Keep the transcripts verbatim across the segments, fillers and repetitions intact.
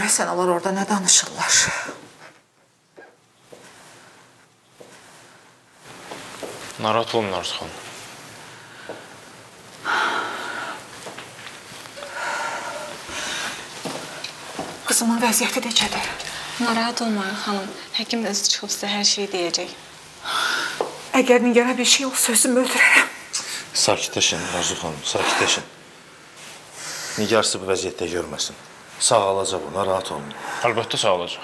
Görəsən onlar orada nə danışırlar? Narahat olun Arzu xanım. Qızımın vəziyyəti necədir? Narahat olmayın xanım. Həkim özü çıxıb sizə hər şeyi deyəcək. Əgər Nigara bir şey olsa özümü öldürərəm. Sakitləşin Arzu xanım, sakitləşin. Nigar sizi bu vəziyyətdə görməsin. Sağ alacaq bu, narahat olun. Əlbəttə sağ olacaq.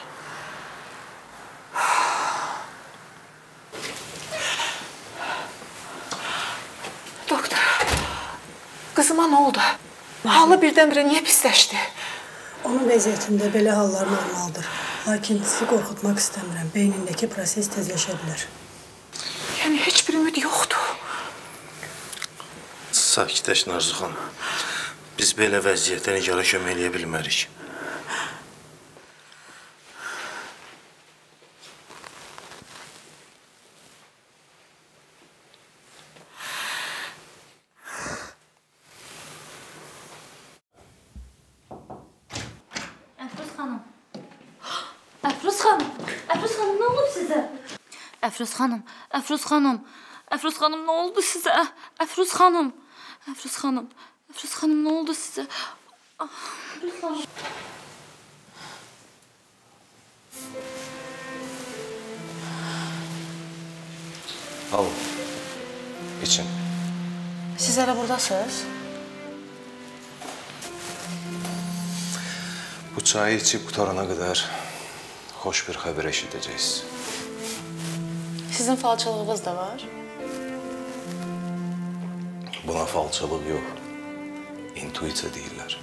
Doktor, qızıma nə oldu? Halı birdən-birə niyə pisləşdi? Onun vəziyyətində belə hallar normaldır. Lakin sizi qorxutmaq istəmirəm. Beynindəki proses tezləşə bilər. Yəni, heç bir ümid yoxdur. Sakitləşin Arzu xanım. Biz belə vəziyyətə Nigara kömək eləyə bilmərik. Əfruz xanım, Əfruz xanım, nə olub sizə? Əfruz xanım, Əfruz xanım, Əfruz xanım, nə oldu sizə? Əfruz xanım, Əfruz xanım, Əfruz xanım, nə oldu sizə? Əfruz xanım. Alın, için. Siz hələ buradasınız? Bu çayı içib qutarana qədər xoş bir xəbər eşidəcəksiniz. Sizin falçılığınız da var. Buna falçılıq yox, intuisiya deyirlər.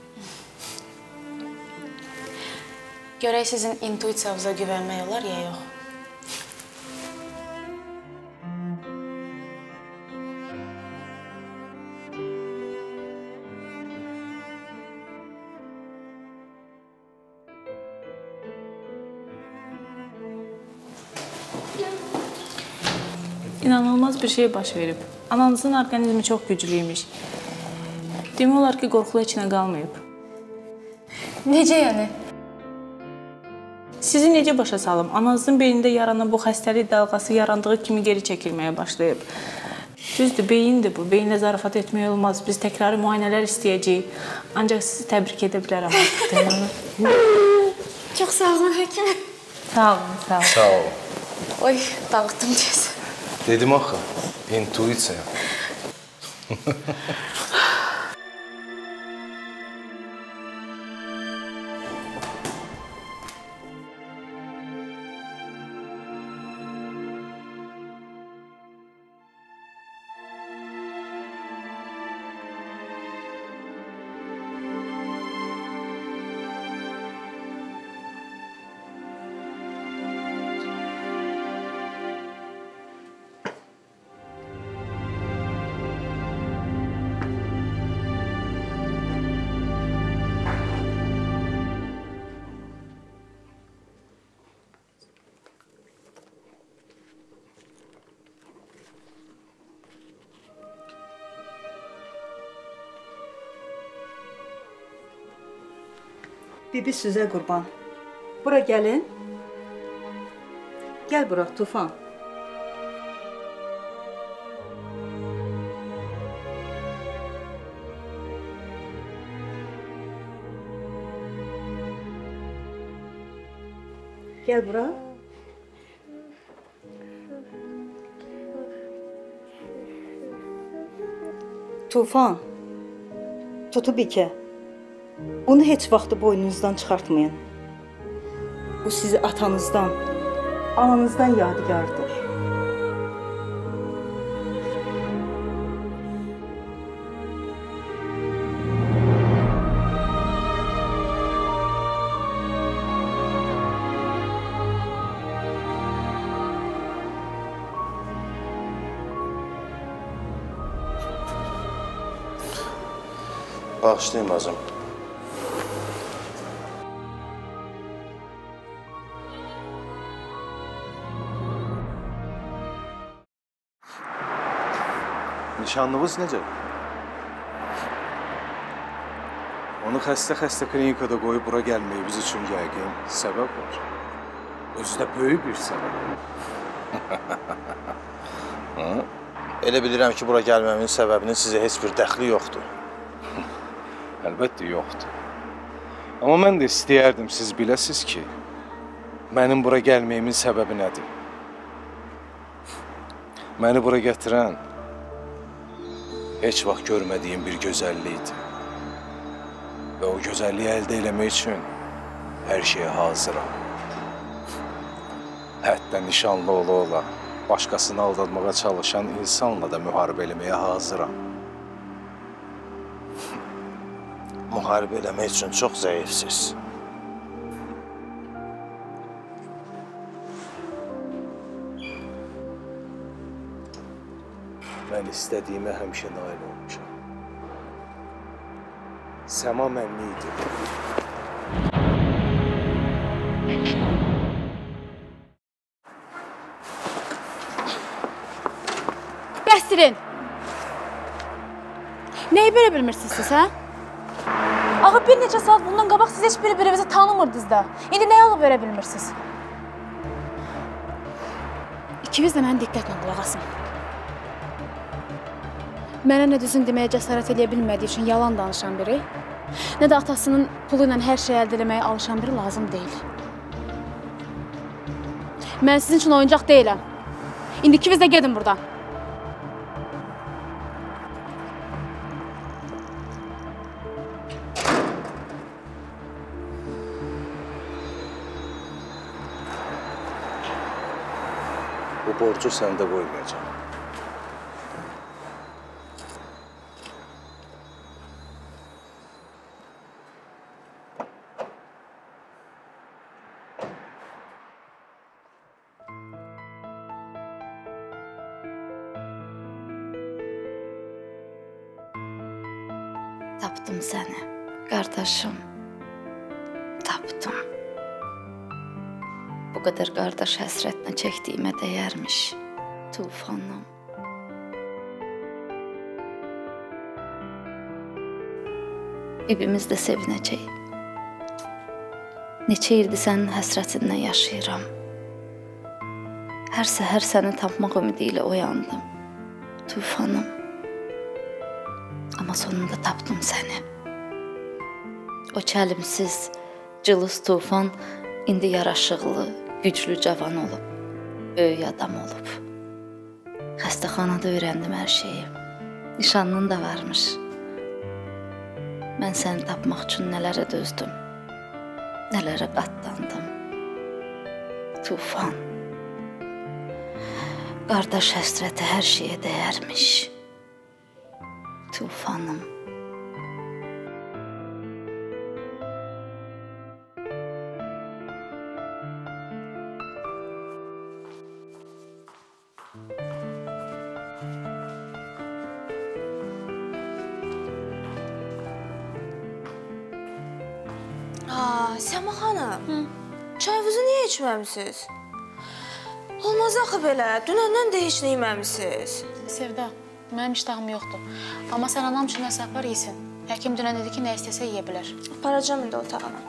Görək sizin intuisiyavıza güvənmək olar ya yox? İnanılmaz bir şey baş verib. Ananızın orqanizmi çox güclüymüş. Demək olar ki, qorxulu heç nə qalmayıb. Necə yəni? Sizi necə başa salım? Ananızın beynində yaranan bu xəstəlik dalğası yarandığı kimi geri çəkilməyə başlayıb. Düzdür, beyindir bu. Beyinlə zarafat etmək olmaz. Biz təkrarı müayinələr istəyəcəyik. Ancaq sizi təbrik edə bilərəm. Çox sağ olun, həkim. Sağ olun, sağ olun. Sağ olun. Oy, dağıtdım deyəsən. Dedim axı, intuisiya. Bibi sizə qurban. Bura gəlin. Gəl bura, Tufan. Gəl bura. Tufan. Tutub ikə. Bunu heç vaxt boynunuzdan çıxartmayın. Bu sizi atanızdan, ananızdan yadigardır. Bağışlayın bacım. Nişanlınız necə? Onu xəstə-xəstə klinikada qoyub bura gəlməyimiz üçün yəqin səbəb var. Özü də böyük bir səbəb. Elə bilirəm ki, bura gəlməmin səbəbinin sizə heç bir dəxli yoxdur. Əlbəttə yoxdur. Amma mən də istəyərdim siz biləsiz ki, mənim bura gəlməyimin səbəbi nədir? Məni bura gətirən heç vaxt görmədiyim bir gözəllikdir. Və o gözəlliyi əldə eləmək üçün hər şeyə hazıram. Hətta nişanlı ola-ola, başqasını aldatmağa çalışan insanla da müharibə eləməyə hazıram. Müharibə eləmək üçün çox zəifsiz. Mən istədiyimə həmişə nail olmuşam. Səma mənli idi. Bəstirin! Neyi belə bilmirsiniz siz, hə? Axı bir neçə saat bundan qabaq siz heç bir-birinizi tanımırdınız da. İndi nəyə alıb verə bilmirsiniz? İkiniz də məni diqqətlə qulaq asın. Mənə nə düzün deməyə cəsarət eləyə bilmədiyi üçün yalan danışan biri, nə də atasının pulu ilə hər şey əldə eləməyə alışan biri lazım deyil. Mən sizin üçün oyuncaq deyiləm. İndi ikiniz də gedin buradan. Bu borcu səndə qoymayacağım. Tapdım səni, qardaşım. Tapdım. Bu qədər qardaş həsrətinə çəkdiyimə dəyərmiş, Tufanım. Bibimiz də sevinəcək. Neçə ildir sənin həsrətindən yaşayıram. Hər səhər səni tapmaq ümidi ilə oyandım, Tufanım. Amma sonunda tapdım səni. O çəlimsiz, cılız Tufan indi yaraşıqlı, güclü cavan olub, böyük adam olub. Xəstəxanada öyrəndim hər şeyi. Nişanlın da varmış. Mən səni tapmaq üçün nələrə dözdüm, nələrə qatlandım. Tufan, qardaş həsrəti hər şeyə dəyərmiş. Tufanım. Aa, Səma xanım, çayınızı niyə içməmisiniz? Olmaz axı belə, dünəndən də heç nə yeməmisiniz. Sevda, mənim iştahım yoxdur. Amma sən anam üçün nəsə apar yesin. Həkim dünən dedi ki, nə istəsə yeyə bilər. Aparacam indi otağına.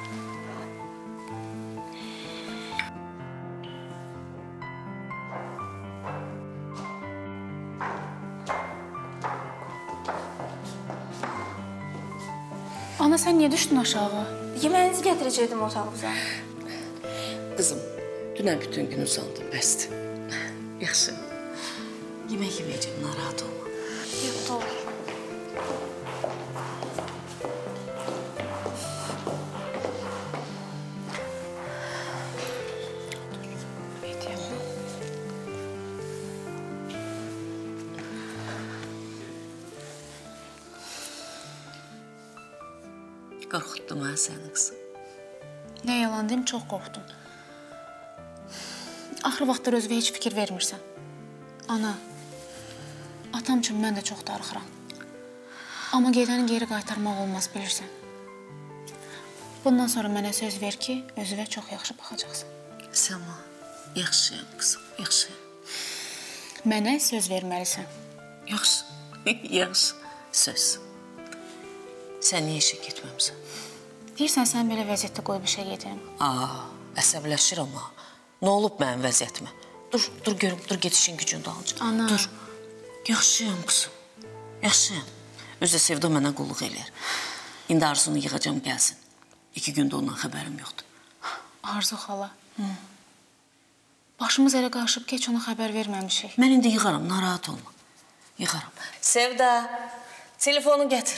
Ana, sən niyə düşdün aşağı? Yeməyinizi gətirəcəkdim otağınıza. Qızım, dünən bütün gün uzandım, bəsdir. Yaxşı. Yemək yeməyəcəm, narahat olma. Yox, doğru. Qorxutdum ha səni qızım. Nə yalan deyim, çox qorxdum. Axır vaxtlar özünə heç fikir vermirsən. Ana, atam üçün mən də çox darıxıram. Amma gedəni geri qaytarmaq olmaz, bilirsən. Bundan sonra mənə söz ver ki, özünə çox yaxşı baxacaqsan. Səma, yaxşıyam qızım, yaxşıyam. Mənə söz verməlisən. Yaxşı, yaxşı, söz. Sən niyə işə getməmsən? Deyirsən, sən belə vəziyyətdə qoy bir şey yedim. Aa, əsəbləşirəm ha. Nə olub mənim vəziyyətimə? Dur, dur görüm, dur get işin gücün dalınca. Ana. Dur. Yaxşıyam qızım. Yaxşıyam. Özü də Sevda mənə qulluq eləyər. İndi Arzunu yığacam gəlsin. İki gündə ondan xəbərim yoxdur. Arzu xala. Hı. Başımız elə qarışıb ki, heç ona xəbər verməmişik. Mən indi yığaram, narahat olma. Yığaram. Sevda, telefonu gətir.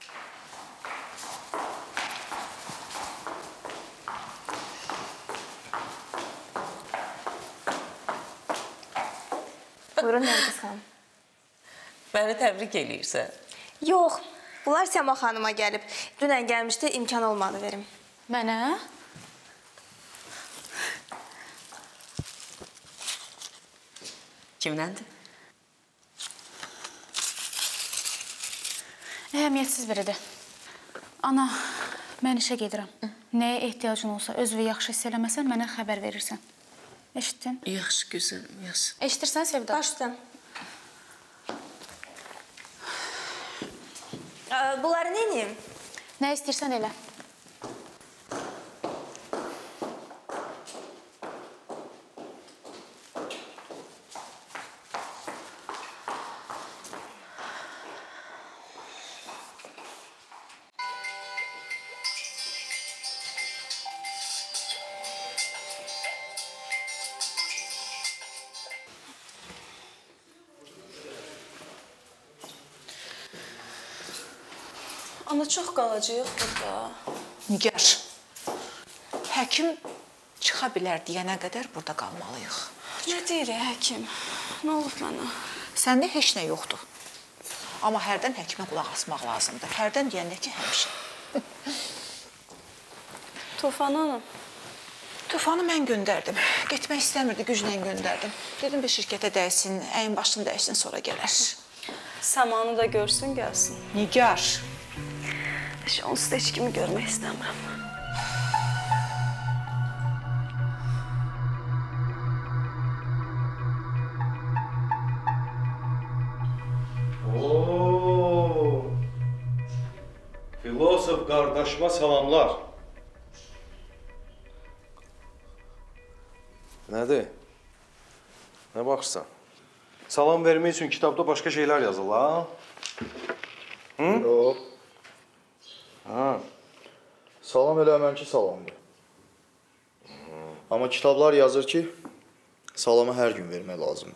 Buyurun Nərgiz xanım. Məni təbrik eləyirsən. Yox, bunlar Səma xanıma gəlib. Dünən gəlmişdi, imkan olmadı verim. Mənə? Kimləndir? Əhəmiyyətsiz biridir. Ana, mən işə gedirəm. Nəyə ehtiyacın olsa, özünü yaxşı hiss eləməsən, mənə xəbər verirsən. Eşitdin? Yaxşı, gözəlim, yaxşı. Eşitirsən, Sevda? Başlayın. Bunları nə edeyim? Nə istəyirsən elə. Ana, çox qalacaq burada. Nigar, həkim çıxa bilər deyənə qədər burada qalmalıyıq. Nə deyir həkim? Nə olub mənə? Səndə heç nə yoxdur. Amma hərdən həkimə qulaq asmaq lazımdır. Hərdən deyəndə ki, həmişə. Tufan hanım? Tufanı mən göndərdim. Getmək istəmirdi, güclə göndərdim. Dedim bir şirkətə dəysin, əyin başını dəysin, sonra gələr. Səmanı da görsün, gəlsin. Nigar. Onsuz da heç kimi görmək istəmirəm. Oo! Filosof qardaşıma salamlar. Nədir? Nə baxırsan? Salam vermək üçün kitabda başqa şeylər yazıl, ha? Hı? Yox. Ha. Salam eləmənki salamdır. Amma kitablar yazır ki, salamı hər gün vermək lazımdır.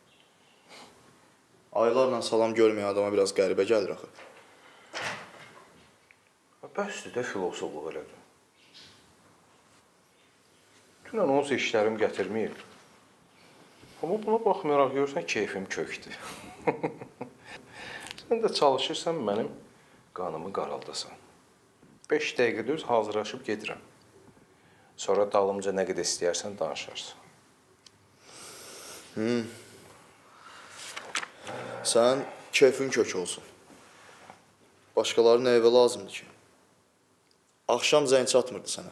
Aylarla salam görməyən adama biraz qəribə gəlir axı. Bəsdir də filosofluq elədim. Dünən onsa işlərim gətirməyib. Amma buna baxmayaraq görürsən, keyfim kökdür. Sən də çalışırsan, mənim qanımı qaraldasan. Beş dəqiqədə öz hazırlaşıb gedirəm. Sonra dalımca nə qədər istəyərsən danışarsın. Hmm. Sən keyfin kök olsun. Başqaları nə evə lazımdır ki? Axşam zəng çatmırdı sənə.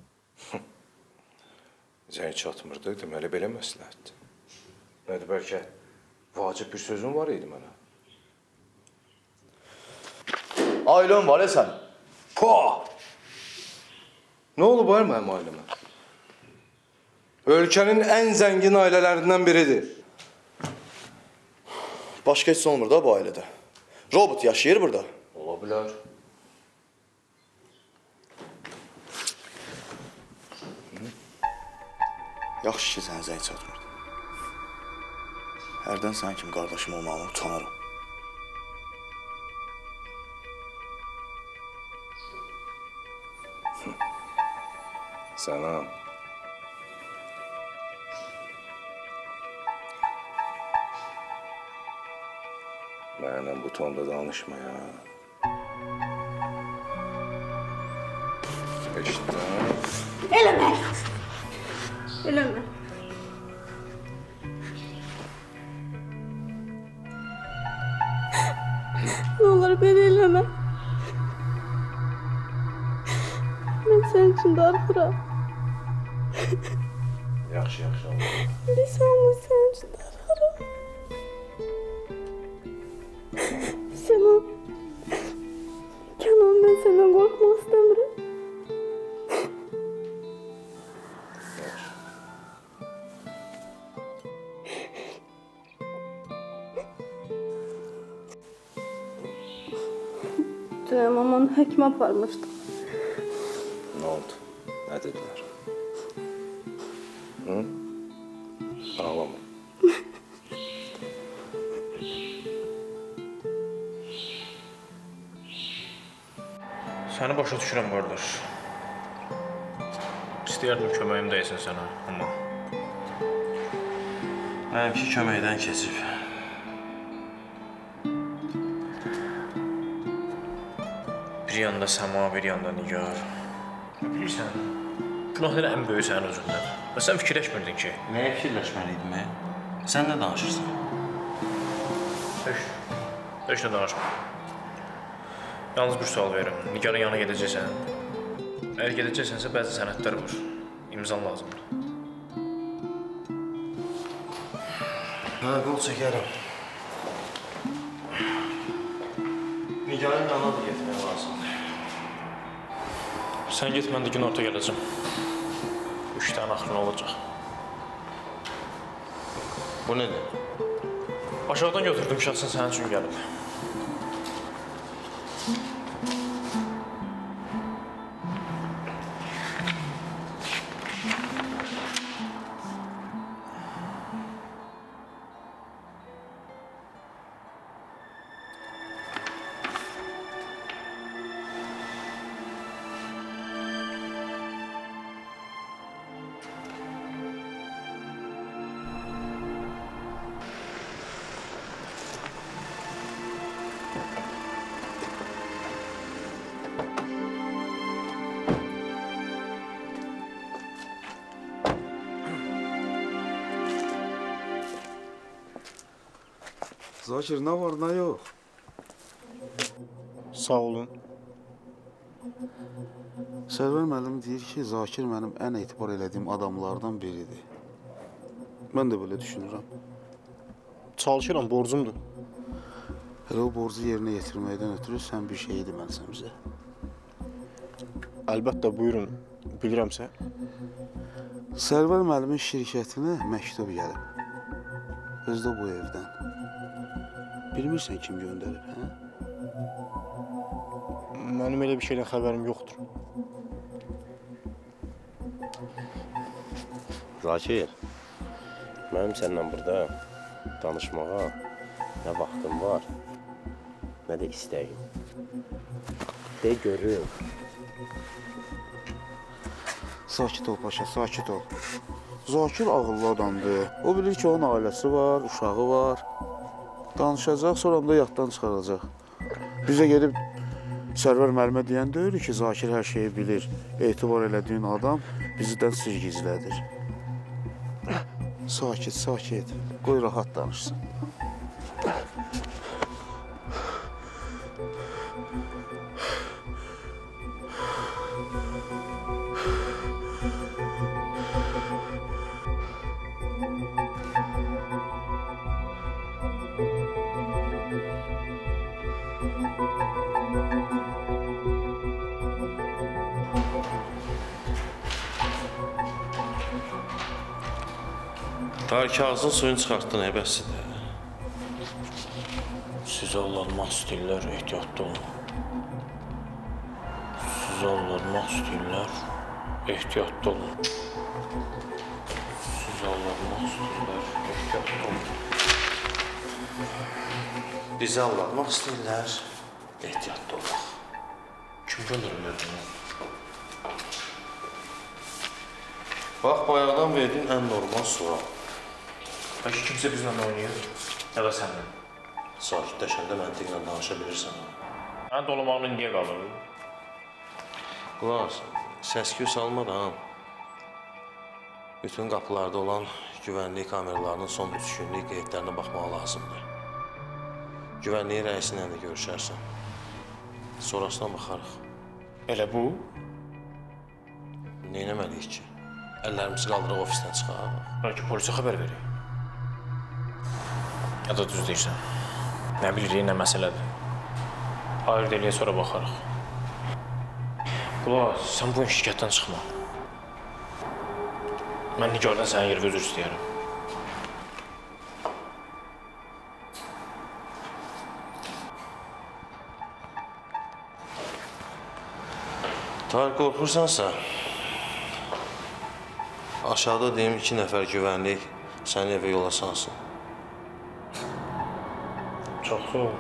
Zəng çatmırdı, deməli belə məsləhətdir. Nədir, bəlkə vacib bir sözün var idi mənə? Ailən var ya sən. Pa! Nə olub var mənim ailəmə? Ölkənin ən zəngin ailələrindən biridir. Başqa heç olmur da bu ailədə. Robot yaşayır burada. Ola bilər. Yaxşı ki, sənə zəng çatmırdı. Hərdən sən kimi qardaşım olmağıma utanırım. Sənam. Mənə bu tonda danışma ya. Eşitdən. Eləmə. Eləmə. Nə olar belə eləmə. Mən sənin üçün darıxıram. Yaxşı, yaxşı oldu. Biz hamımız sənin üçün darıxırıq. Sənan, Kənan düşdüm, amma onu həkimə aparmışdım. Nə oldu? Nə dedilər? Hı? Ağlama. Səni başa düşürəm, qardaş. İstəyərdim köməyim dəysin sənə, amma... Mənimki köməkdən keçib. Bir yanda Səma, bir yanda Nigar. Bilirsən, günahları ən böyük sənin özündən. Və sən fikirləşmirdin ki... Nəyə fikirləşməliydim, e? Sən nə danışırsan? Heç, heç nə danışma. Yalnız bir sual verirəm. Nigarın yanına gedəcəksən. Əgər gedəcəksənsə, bəzi sənədlər var. İmzan lazımdır. Hə, qol çəkərəm. Nigarın yanına da getmək lazımdır. Sən get, mən də gün orta gələcəm. Üç dənə axırın olacaq. Bu nədir? Aşağıdan götürdüm şəxsən sənin üçün gəlib. Zakir, nə var, nə yox? Sağ olun. Sərvər müəllim deyir ki, Zakir mənim ən etibar elədiyim adamlardan biridir. Mən də belə düşünürəm. Çalışıram, borcumdur. Elə o borcu yerinə yetirməkdən ötürü sən bir şey deməlisən bizə. Əlbəttə, buyurun. Bilirəmsə. Sərvər müəllimin şirkətinə məktub gəlib. Özü də bu evdən. Bilmirsən kim göndərib, hə? Mənim elə bir şeydən xəbərim yoxdur. Zakir, mənim səndən burada danışmağa nə vaxtım var, nə də istəyim. De görüm. Sakit ol paşa, sakit ol. Zakir ağıllı adamdır. O bilir ki, onun ailəsi var, uşağı var. Danışacaq, sonra da yaddan çıxaracaq. Bizə gedib Sərvər müəllimə deyən deyir ki, Zakir hər şeyi bilir. Etibar elədiyin adam bizdən sir gizlədir. Sakit, sakit. Qoy rahat danışsın. Tarih kağızın suyunu çıxartdın, əbəssidir. Sizə allanmaq istəyirlər, ehtiyatlı olun. Sizə allanmaq istəyirlər, ehtiyatlı olun. Sizə allanmaq istəyirlər, ehtiyatlı olun. Bizi allatmaq istəyirlər, ehtiyatlı olaq. Kim göndərilər bunu? Bax, bayaqdan verdiyin ən normal sual. Bəlkə kimsə bizlə oynayır, ya da sənlə. Sakitləşəndə məntiqlə danışa bilirsən. Mən dolamağını niyə qalır? Qulaq, səs-küy salmadan bütün qapılarda olan güvənlik kameralarının son üç günlük qeydlərinə baxmaq lazımdır. Güvənliyi rəisinlə də görüşərsən. Sonrasına baxarıq. Elə bu? Neynəməliyik ki? Əllərimizi qaldırıq, ofisdən çıxaq. Bəlkə polisə xəbər verək. Ya da düz deyirsən. Nə bilirik, nə məsələdir. Ayırt eləyə sonra baxarıq. Qulaq, sən bu şirkətdən çıxma. Mən Nigardan sənin yerə özür istəyərəm. Tarık, qorxursansa, aşağıda deyim iki nəfər güvənlik səni evə yola salsın. Çox sağ ol.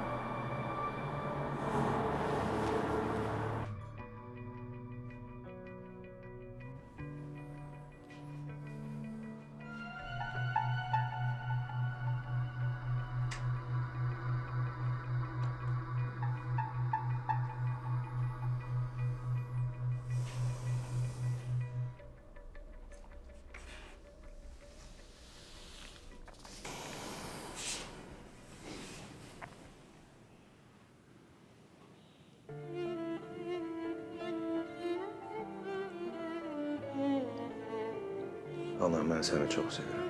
Ana, mən səni çox sevirəm.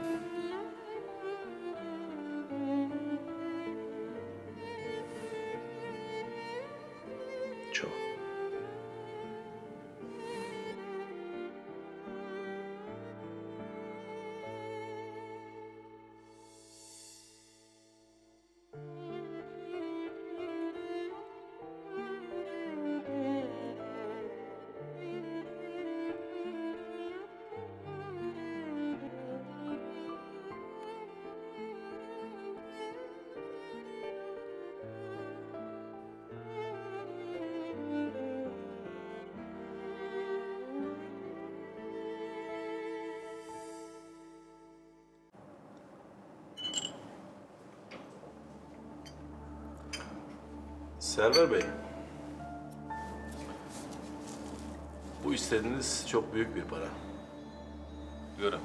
Çox. Server Bey, bu istediğiniz çok büyük bir para. Görüm.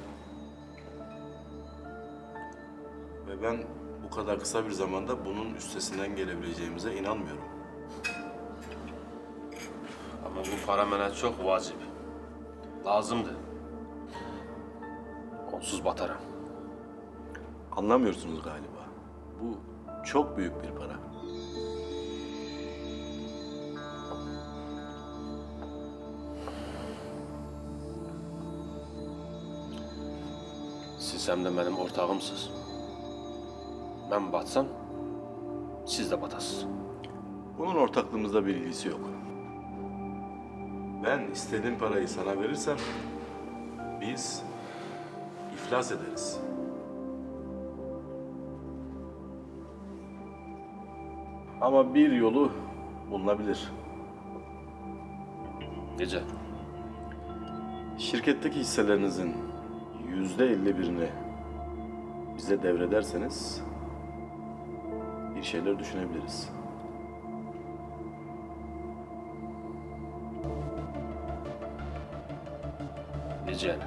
Ve ben bu kadar kısa bir zamanda bunun üstesinden gelebileceğimize inanmıyorum. Ama bu para mənə çox vacib. Lazımdır. Onsuz bataram. Anlamıyorsunuz galiba. Bu çok büyük bir para. Siz həm də mənim ortağımsınız. Mən batsam, siz de batasınız. Bunun ortaklığımızda bir ilgisi yok. Ben istediğim parayı sana verirsem, biz iflas ederiz. Ama bir yolu bulunabilir. Necə? Şirketteki hisselerinizin yüzde elli birini bize devrederseniz bir şeyler düşünebiliriz. Necə yəni?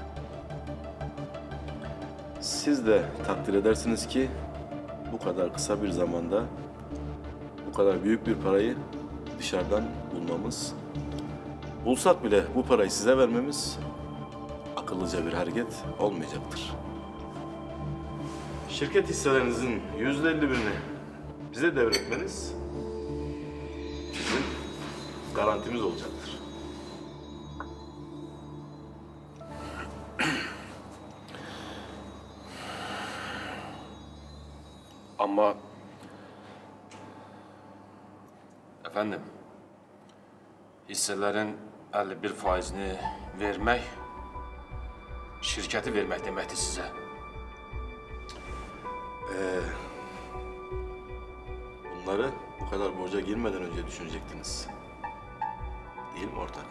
Siz de takdir edersiniz ki bu kadar kısa bir zamanda bu kadar büyük bir parayı dışarıdan bulmamız, bulsak bile bu parayı size vermemiz akıllıca bir hareket olmayacaktır. Şirket hisselerinizin yüzde elli birini bize devretmeniz bizim garantimiz olacaktır. Ama efendim, hisselerin elli bir faizini vermek, şirketi vermek demektir size. Ee, bunları bu kadar borca girmeden önce düşünecektiniz. Değil mi ortak?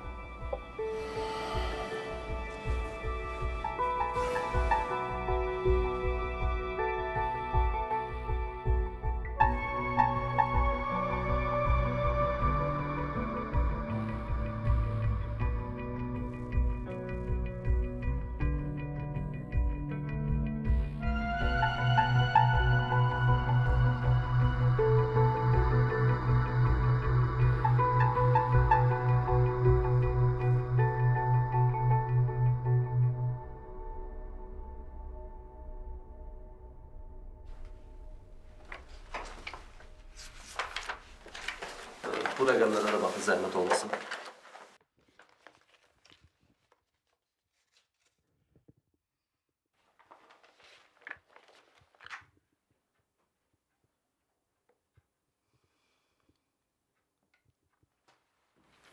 Bu rəqəmlərə baxın, zəhmət olmasın.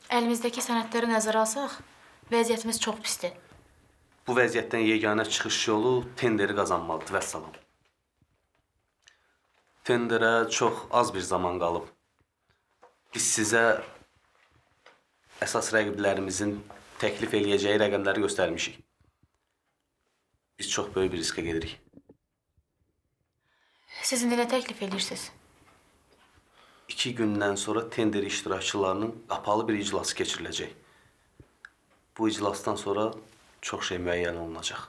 Əlimizdəki sənədləri nəzərə alsaq, vəziyyətimiz çox pisdir. Bu vəziyyətdən yeganə çıxış yolu tenderi qazanmalıdır, vəssalam. Tenderə çox az bir zaman qalıb. Biz sizə əsas rəqiblərimizin təklif eləyəcəyi rəqəmləri göstərmişik. Biz çox böyük bir riskə gedirik. Siz indi nə təklif edirsiniz? İki gündən sonra tender iştirakçılarının qapalı bir iclası keçiriləcək. Bu iclasdan sonra çox şey müəyyən olunacaq.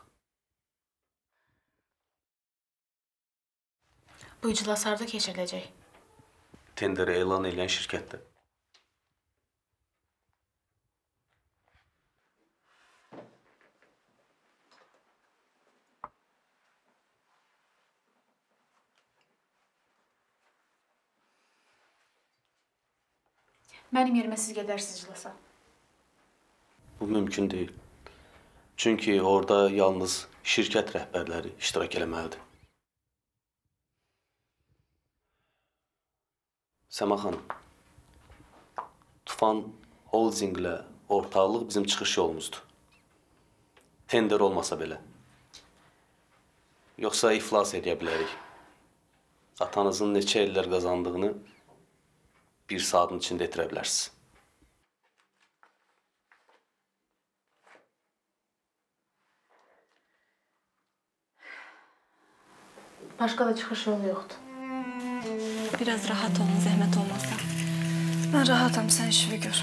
Bu iclas harda keçiriləcək? Tenderi elan edən şirkətdə. Mənim yerimə siz gedərsiniz iclasa. Bu mümkün deyil. Çünki orada yalnız şirkət rəhbərləri iştirak eləməlidir. Səma xanım, Tufan Holdinglə ortaqlıq bizim çıxış yolumuzdur. Tender olmasa belə. Yoxsa iflas edə bilərik. Atanızın neçə illər qazandığını bir saatın içində etirə bilərsiniz. Başqa da çıxış yolu yoxdur. Biraz rahat olun, zəhmət olmasa. Mən rahatam, sən işini gör.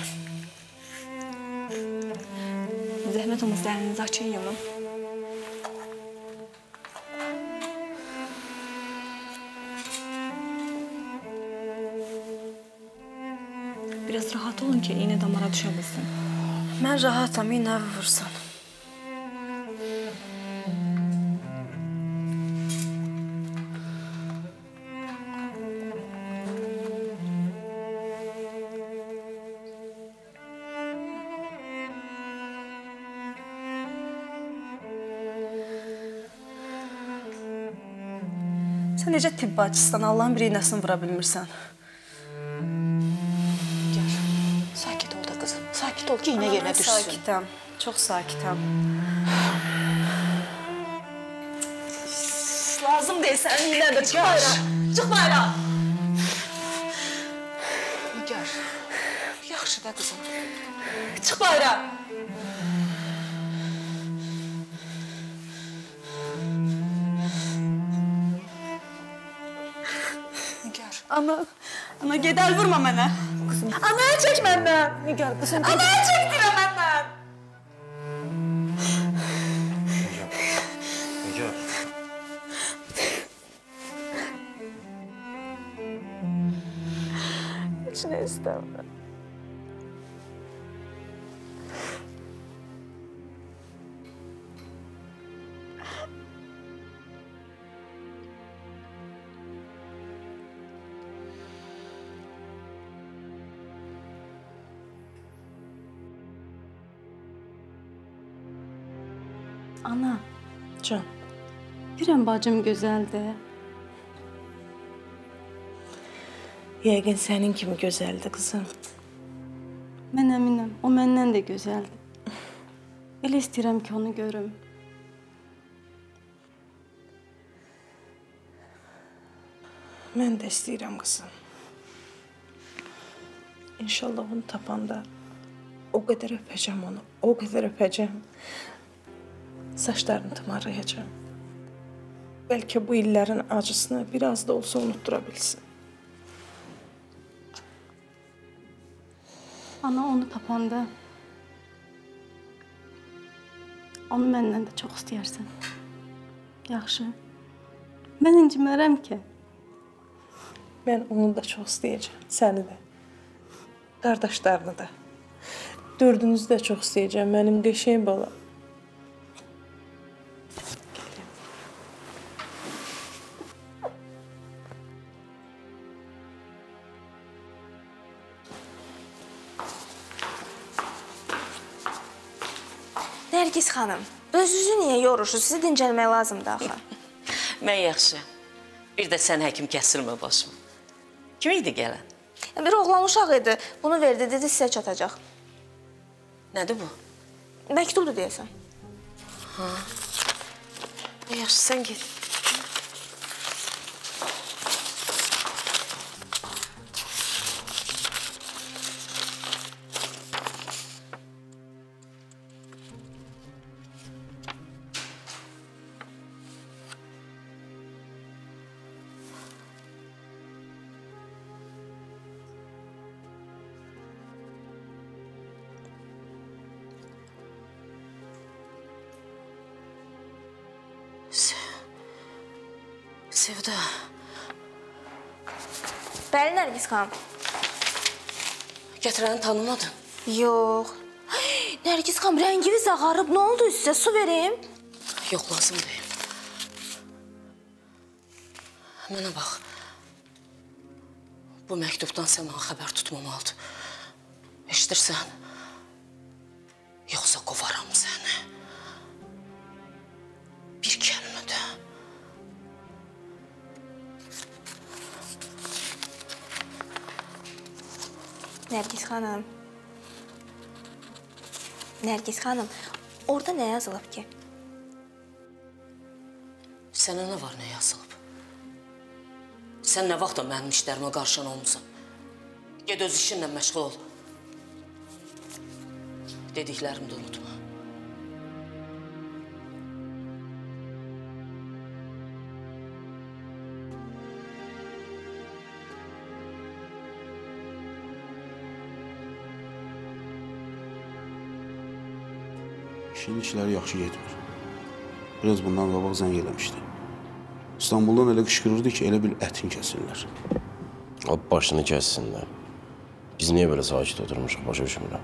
Zəhmət olmasa əlinizi açın yumum. Biraz rahat olun ki, iğne damara düşə bilsin. Mən rahatam, iğnə vursan. Sən necə tibb bacısından Allahın bir iğnəsini vura bilmirsən? Gel, sakit ol da kızım. Sakit ol ki iğne yerine düşsün. Sakitəm, çox sakitəm. Lazım deyil sənin iğnən də çıx bayra. Çıx bayra. Nigar, yaxşı da kızım. Çıx bayra. Ana, ana gedər vurma mənə. Qızım. Anaya çək məndən. Nigar, qızım. Anaya çək deyirəm məndən. Nigar. Heç nə istəmirəm. Ana, Can. bilirəm bacım gözəldir. Yəqin sənin kimi gözəldir qızım. Mən əminəm, o məndən də gözəldir. Elə istəyirəm ki, onu görüm. Mən də istəyirəm qızım. İnşallah onu tapanda o qədər öpəcəm onu, o qədər öpəcəm. Saçlarını tımarlayacağım. Bəlkə bu illərin acısını biraz da olsa unutdura bilsin. Ana onu tapanda onu məndən də çox istəyərsən. Yaxşı. Mən incimərəm ki. Mən onu da çox istəyəcəm, səni də. Qardaşlarını da. Dördünüzü də çox istəyəcəm, mənim qəşəng balam. Nərgiz xanım, özünüzü niyə yorursunuz? Sizi dincəlmək lazımdır axı. Mən yaxşı. Bir də sən həkim kəsdirmə başımı. Kim idi gələn? Bir oğlan uşaq idi. Bunu verdi, dedi sizə çatacaq. Nədir bu? Məktubdur deyəsən. Ha. Yaxşı, sən get. Sevda. Bəli, Nərgiz xanım. Gətirəni tanımadın? Yox. Nərgiz xanım, rənginiz ağarıb. Nə oldu sizə? Su verim? Yox, lazım deyil. Mənə bax. Bu məktubdan Səma xəbər tutmamalıdır. Eşidirsən? Yoxsa qovaram səni. Bir kəlmə də. Nərgiz xanım. Nərgiz xanım, orada nə yazılıb ki? Sənə nə var, nə yazılıb? Sən nə vaxt da mənim işlərimə qarşan olmusan? Ged öz işinlə məşğul ol. Dediklərimi də unutma. İşin işləri yaxşı getmir. Biraz bundan qabaq zəng eləmişdi. İstanbuldan elə qışqırırdı ki, elə bil ətin kəsinlər. Ab başını kəssinlər. Biz niyə belə sakit oturmuşuq, başa düşmürəm.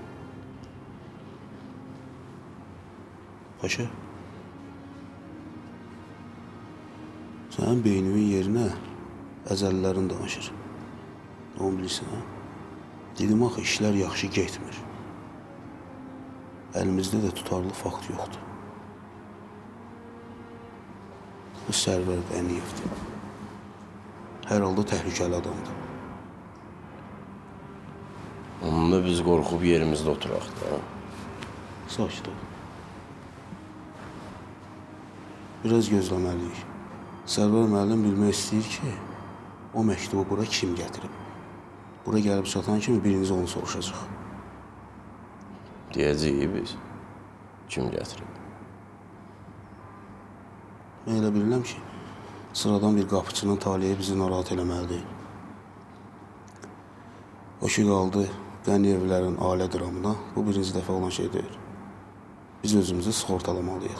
Paşa, sənin beynimin yerinə əzəllərin danışır. Onu bilirsən, ha? Dedim axı, işlər yaxşı getmir. Əlimizdə də tutarlı fakt yoxdur. Bu Sərvər Dəniyevdir. Hər halda təhlükəli adamdır. Onunla biz qorxub yerimizdə oturaq da. Sakit ol. Biraz gözləməliyik. Sərvər müəllim bilmək istəyir ki, o məktubu bura kim gətirib? Bura gəlib çatan kimi biriniz onu soruşacaq. Deyəcəyik biz. Kim gətirib? Mən elə bilirəm ki, sıradan bir qapıçının taliyi bizi narahat eləməli deyil. O ki qaldı Qəniyevlərin ailə dramına, bu birinci dəfə olan şey deyil. Biz özümüzü sığortalamalıyıq.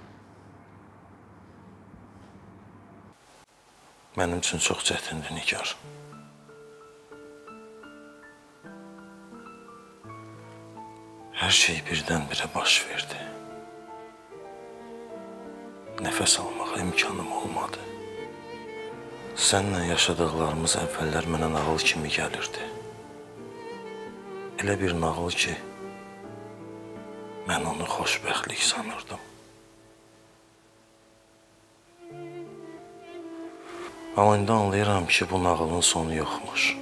Mənim üçün çox çətindir, Nigar. Hər şey birdən-birə baş verdi. Nəfəs almağa imkanım olmadı. Səninlə yaşadıqlarımız əvvəllər mənə nağıl kimi gəlirdi. Elə bir nağıl ki, mən onu xoşbəxtlik sanırdım. Amma indi anlayıram ki, bu nağılın sonu yoxmuş.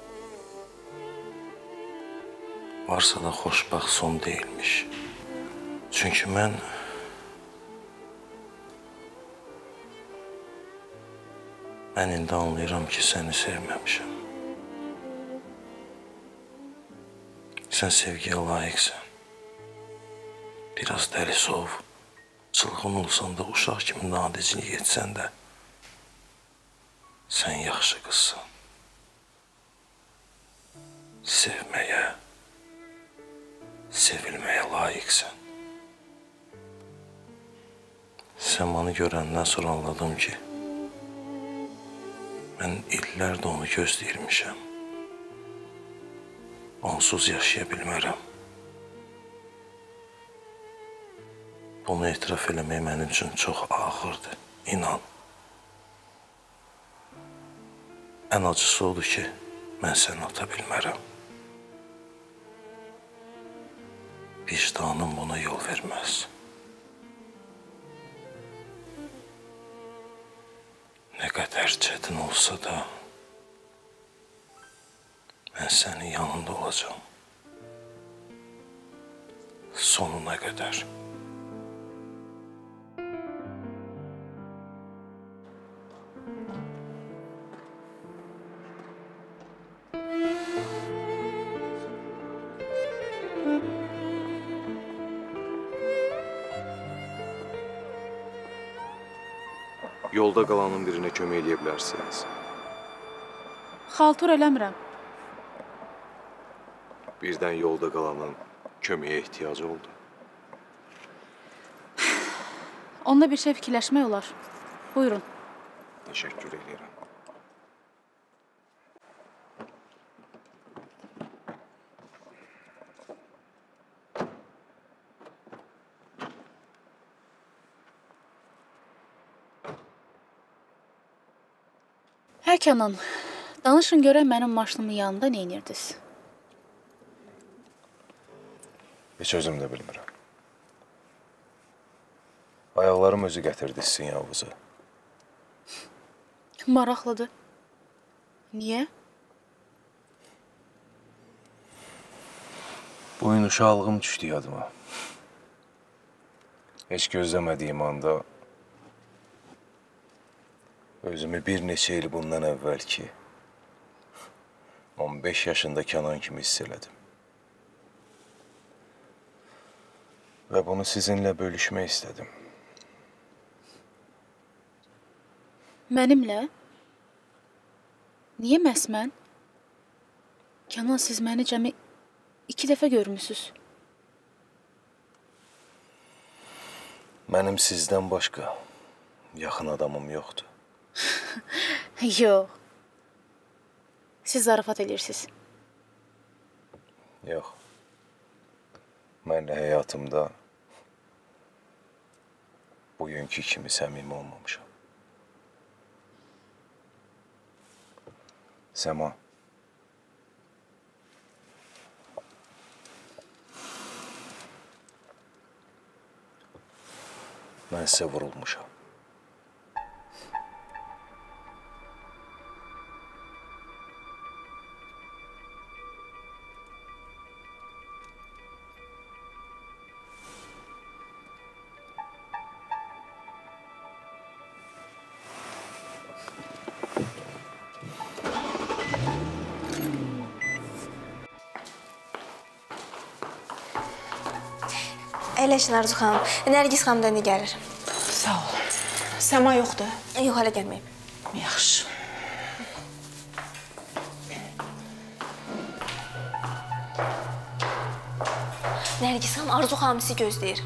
Varsa da xoşbəxt son deyilmiş. Çünki mən mən indi anlayıram ki, səni sevməmişəm. Sən sevgiyə layiqsən. Biraz dəlisov, çılğın olsan da, uşaq kimi nadicilik etsən də, sən yaxşı qızsan. Sevməyə, sevilməyə layiqsən. Səmanı görəndən sonra anladım ki, mən illərdə onu gözləyirmişəm. Onsuz yaşaya bilmərəm. Bunu etiraf eləmək mənim üçün çox ağırdır, inan. Ən acısı odur ki, mən səni ata bilmərəm. Vicdanım buna yol verməz. Nə qədər çətin olsa da, mən sənin yanında olacağım. sonuna kadar. Yolda qalanın birine kömək edə bilərsiniz. Xaltur eləmirəm. Birdən yolda qalanın köməyə ehtiyacı oldu. Onda bir şey fikirləşmək olar. Buyurun. Təşəkkür edirəm. Hə Kənan, danışın görən mənim maşınımın yanında nə edirdiniz? Heç özüm də bilmirəm. Ayaqlarım özü gətirdi sizin yanınıza. Maraqlıdır. Niyə? Bu gün uşaqlığım düşdü yadıma. Heç gözləmədiyim anda özümü bir neçə il bundan əvvəl ki, on beş yaşında Kənan kimi hiss elədim. Və bunu sizinlə bölüşmək istədim. Mənimlə? Niyə məhz mən? Kənan, siz məni cəmi iki dəfə görmüsünüz. Mənim sizdən başqa yaxın adamım yoxdur. Yox. Siz zarafat edirsiniz. Yox. Mən də həyatımda bugünkü kimi səmimi olmamışam. Səma. Mən sizə vurulmuşam. Əyləşin Arzu xanım. Nərgiz xanım da indi gəlir. Sağ ol. Səma yoxdur? Yox, hələ gəlməyib. Yaxşı. Nərgiz xanım, Arzu xanım sizi gözləyir.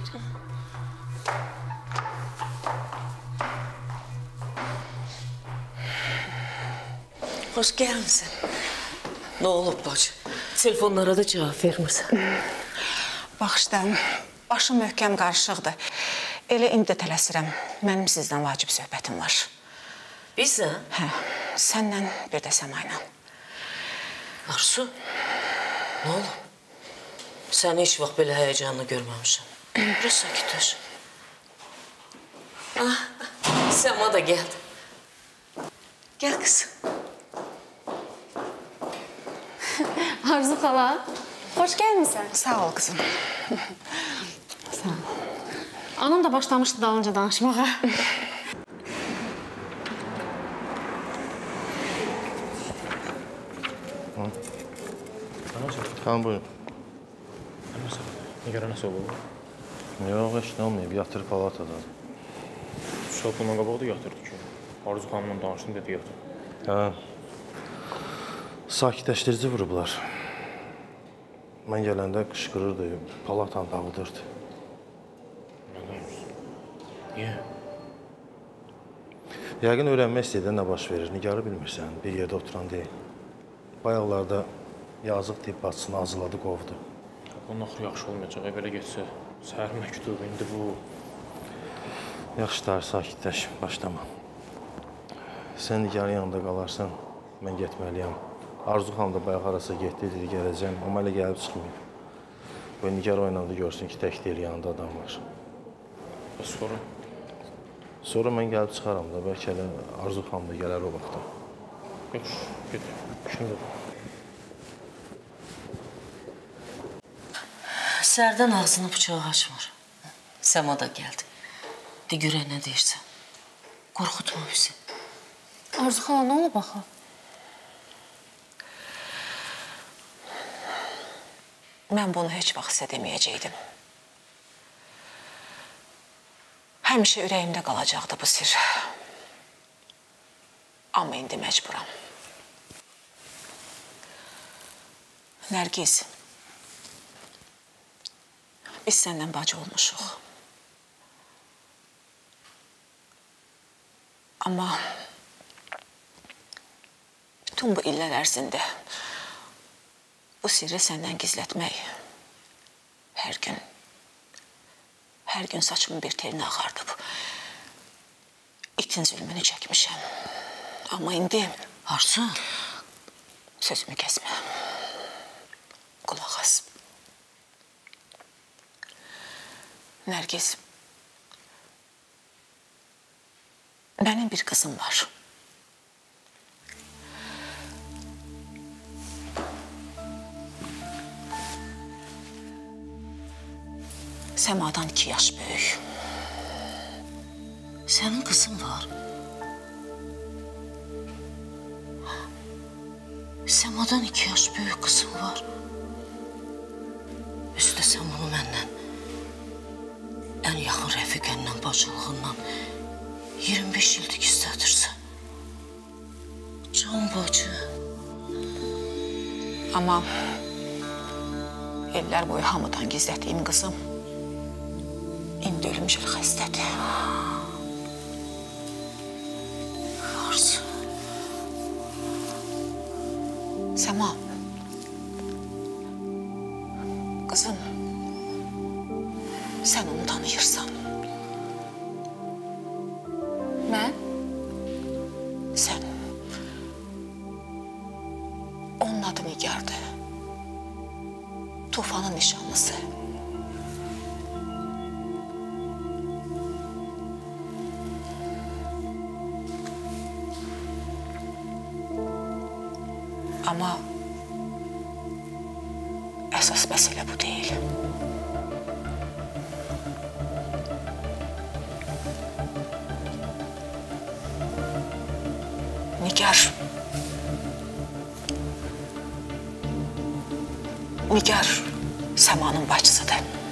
Xoş gəlmisən. Nə olub bacı? Telefonlara da cavab vermirsən. Baxışdan, başım möhkəm qarışıqdır. Elə indi də tələsirəm. Mənim sizdən vacib söhbətim var. Bizlə? Hə, sənlə bir də Səma ilə. Arzu, nə olub? Səni heç vaxt belə həyəcanlı görməmişəm. Biraz sakitləş. Ah, Səma da gəldi. Gəl qızım. Arzu xala, xoş gəlmisən. Sağ ol qızım. Sağ ol. Anam da başlamışdı dalınca danışmağa. Xanım, buyurun. Nigarə nəsə olub? Yox, heç nə olmayıb, yatır palatadan. Uşaq bundan qabaq da yatırdı ki. Arzu xanımla danışdım, dedi yatır. Hə. Sakitləşdirici vurublar. Mən gələndə qışqırırdı, palatan dağıdırdı. Niyə? Yəqin öyrənmək istəyədə nə baş verir, nigarı bilmirsən, bir yerdə oturan deyil. Bayaqlarda yazıq tibb bacısını azıladı, qovdu. Bunun axırı yaxşı olmayacaq, belə getsə. Səhər məktub, indi bu. Yaxşı, tarih, sakitləş, başlama. Sən nigarın yanında qalarsan, mən getməliyəm. Arzu xanım da bayaq arasa getdi, dedi gələcəm, amma elə gəlib çıxmayıb. Böyle nigar oynandı görsün ki, tək deyil, yanında adam var. Sonra? Sonra mən gəlib çıxaram da, bəlkə elə Arzu xanım da gələr o vaxtda. Yox, get, şimdi. Sərdən ağzını bıçağı açmır. Səma da gəldi. De görək nə deyirsən. Qorxutma bizi. Arzu xala, nə olub axı? Mən bunu heç vaxt sizə deməyəcəkdim. Həmişə ürəyimdə qalacaqdı bu sir. Amma indi məcburam. Nərgiz, biz səndən bacı olmuşuq. Amma bütün bu illər ərzində bu sirri səndən gizlətmək hər gün, hər gün saçımın bir telini ağardıb. İtin zülmünü çəkmişəm. Amma indi... Arzu? Sözümü kəsmə. Qulaq as. Nərgiz, mənim bir qızım var. Səmadan iki yaş böyük. Sənin qızın var. Səmadan iki yaş böyük qızın var. Üstə sən bunu məndən, ən yaxın rəfiqəndən, bacılığından iyirmi beş ildir gizlədirsən. Can bacı. Amma illər boyu hamıdan gizlətdiyim qızım indi ölümcül xəstədir. Arzu. Səma. Qızım, sən onu tanıyırsan. Mən? Sən. Onun adı Nigar'dır. Tufanın nişanlısı. Ama esas mesele bu değil. Nigar. Nigar Səmanın bacısıdır.